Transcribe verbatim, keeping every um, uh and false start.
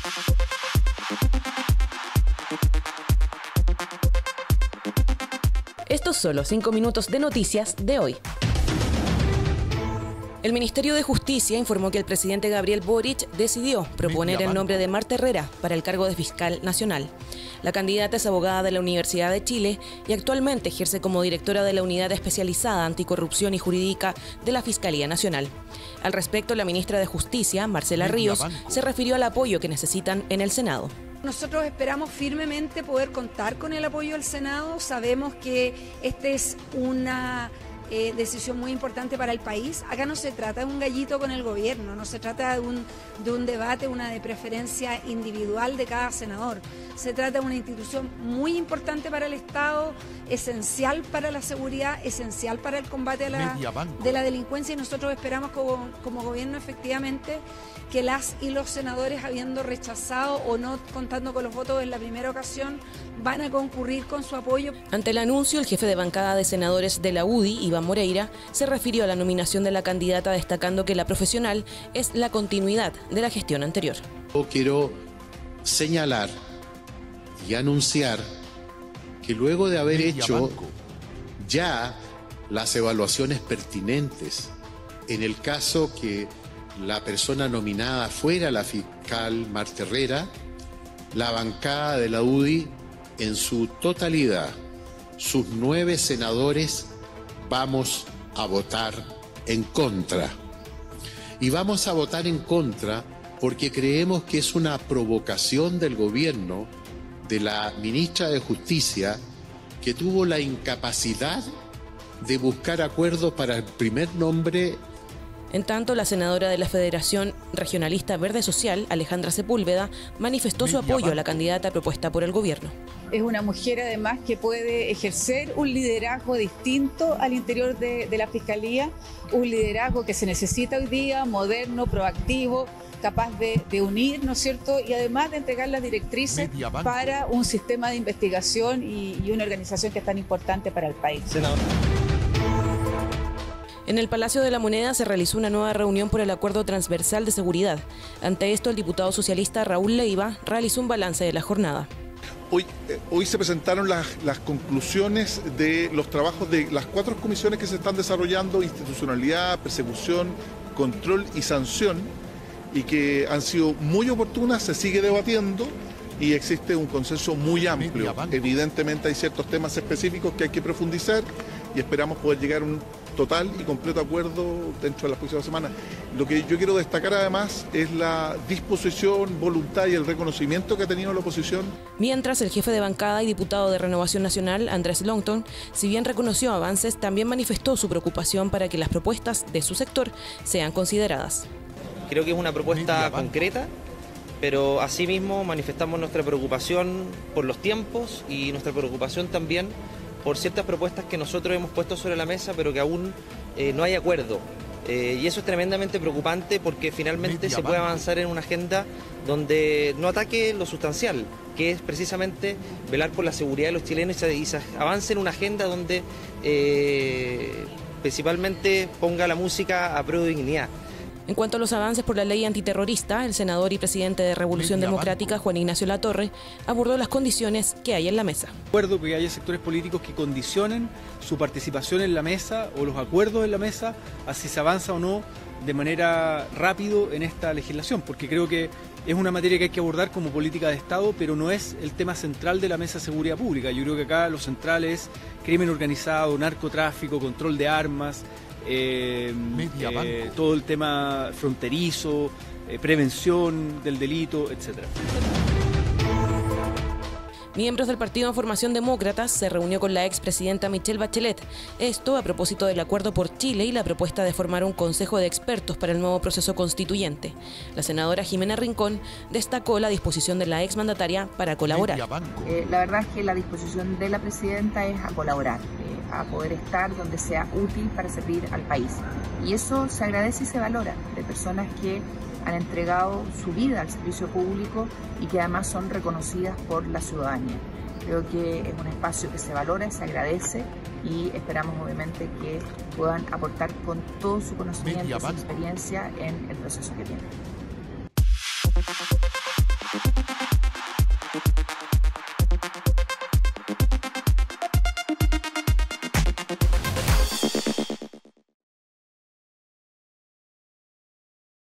Estos son los cinco minutos de noticias de hoy. El Ministerio de Justicia informó que el presidente Gabriel Boric decidió proponer el nombre de Marta Herrera para el cargo de fiscal nacional. La candidata es abogada de la Universidad de Chile y actualmente ejerce como directora de la Unidad Especializada Anticorrupción y Jurídica de la Fiscalía Nacional. Al respecto, la ministra de Justicia, Marcela Ríos, se refirió al apoyo que necesitan en el Senado. Nosotros esperamos firmemente poder contar con el apoyo del Senado. Sabemos que esta es una eh, decisión muy importante para el país. Acá no se trata de un gallito con el gobierno, no se trata de un, de un debate, una de preferencia individual de cada senador. Se trata de una institución muy importante para el Estado, esencial para la seguridad, esencial para el combate a la, de la delincuencia, y nosotros esperamos como, como gobierno efectivamente que las y los senadores, habiendo rechazado o no contando con los votos en la primera ocasión, van a concurrir con su apoyo. Ante el anuncio, el jefe de bancada de senadores de la U D I, Iván Moreira, se refirió a la nominación de la candidata, destacando que la profesional es la continuidad de la gestión anterior. Yo quiero señalar y anunciar que luego de haber hecho ya las evaluaciones pertinentes, en el caso que la persona nominada fuera la fiscal Marta Herrera, la bancada de la U D I en su totalidad, sus nueve senadores, vamos a votar en contra. Y vamos a votar en contra porque creemos que es una provocación del gobierno, de la ministra de Justicia, que tuvo la incapacidad de buscar acuerdos para el primer nombre. En tanto, la senadora de la Federación Regionalista Verde Social, Alejandra Sepúlveda, manifestó su apoyo a la candidata propuesta por el gobierno. Es una mujer además que puede ejercer un liderazgo distinto al interior de, de la Fiscalía, un liderazgo que se necesita hoy día, moderno, proactivo, capaz de, de unir, ¿no es cierto?, y además de entregar las directrices para un sistema de investigación y, y una organización que es tan importante para el país. Senador. En el Palacio de la Moneda se realizó una nueva reunión por el Acuerdo Transversal de Seguridad. Ante esto, el diputado socialista Raúl Leiva realizó un balance de la jornada. Hoy, eh, hoy se presentaron las, las conclusiones de los trabajos de las cuatro comisiones que se están desarrollando: institucionalidad, persecución, control y sanción, y que han sido muy oportunas, se sigue debatiendo y existe un consenso muy amplio. Evidentemente hay ciertos temas específicos que hay que profundizar y esperamos poder llegar a un total y completo acuerdo dentro de las próximas semanas. Lo que yo quiero destacar además es la disposición, voluntad y el reconocimiento que ha tenido la oposición. Mientras, el jefe de bancada y diputado de Renovación Nacional, Andrés Longton, si bien reconoció avances, también manifestó su preocupación para que las propuestas de su sector sean consideradas. Creo que es una propuesta concreta, pero asimismo manifestamos nuestra preocupación por los tiempos y nuestra preocupación también por ciertas propuestas que nosotros hemos puesto sobre la mesa, pero que aún eh, no hay acuerdo. Eh, y eso es tremendamente preocupante porque finalmente se puede avanzar en una agenda donde no ataque lo sustancial, que es precisamente velar por la seguridad de los chilenos, y se avance en una agenda donde eh, principalmente ponga la música a prueba de dignidad. En cuanto a los avances por la ley antiterrorista, el senador y presidente de Revolución Democrática, Juan Ignacio Latorre, abordó las condiciones que hay en la mesa. Acuerdo que haya sectores políticos que condicionen su participación en la mesa o los acuerdos en la mesa a si se avanza o no de manera rápido en esta legislación, porque creo que es una materia que hay que abordar como política de Estado, pero no es el tema central de la mesa de seguridad pública. Yo creo que acá lo central es crimen organizado, narcotráfico, control de armas, Eh, eh, todo el tema fronterizo, eh, prevención del delito, etcétera. Miembros del Partido en Formación Demócratas se reunió con la expresidenta Michelle Bachelet. Esto a propósito del acuerdo por Chile y la propuesta de formar un consejo de expertos para el nuevo proceso constituyente. La senadora Jimena Rincón destacó la disposición de la exmandataria para colaborar. Eh, la verdad es que la disposición de la presidenta es a colaborar, eh, a poder estar donde sea útil para servir al país. Y eso se agradece y se valora de personas que han entregado su vida al servicio público y que además son reconocidas por la ciudadanía. Creo que es un espacio que se valora, se agradece y esperamos obviamente que puedan aportar con todo su conocimiento y su experiencia en el proceso que viene.